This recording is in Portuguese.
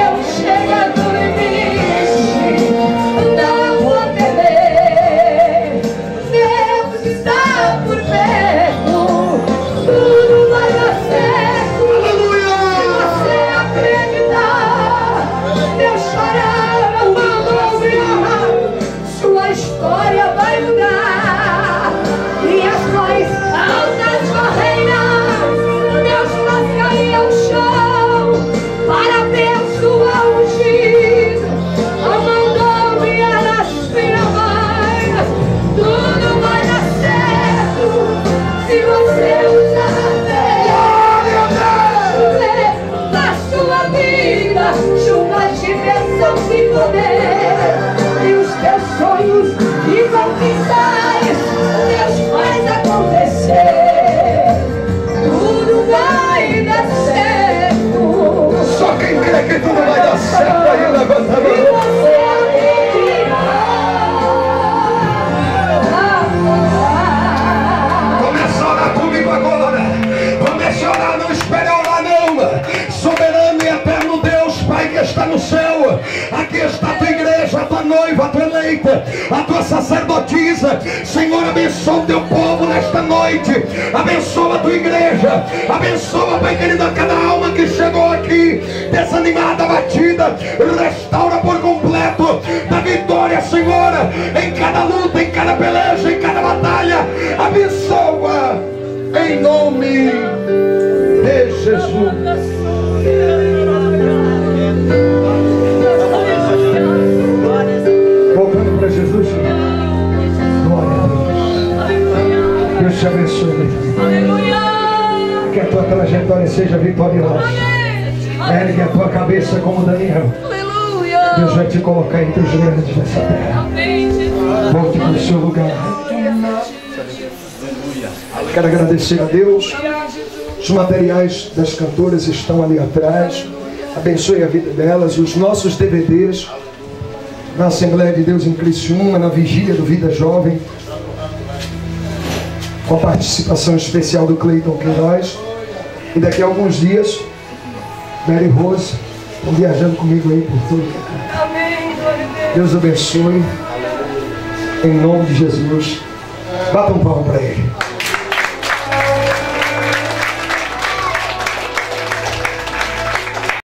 A tua sacerdotisa, Senhor, abençoa o teu povo nesta noite, abençoa a tua igreja, abençoa, Pai querido, a cada alma que chegou aqui desanimada, abatida, restaura por completo, da vitória, Senhor, em cada luta, em cada peleja, em cada batalha, abençoa, em nome de Jesus. Jesus, glória a Deus. Deus te abençoe. Aleluia. Que a tua trajetória seja vitoriosa. Ergue a tua cabeça como Daniel. Aleluia. Deus vai te colocar entre os grandes dessa terra. Volte para o seu lugar. Quero agradecer a Deus. Os materiais das cantoras estão ali atrás. Abençoe a vida delas. Os nossos DVDs na Assembleia de Deus em Criciúma, na vigília do Vida Jovem, com a participação especial do Cleiton Queiroz. E daqui a alguns dias, Mary Rose estão viajando comigo aí por tudo. Deus abençoe, em nome de Jesus. Bata um palmo para ele.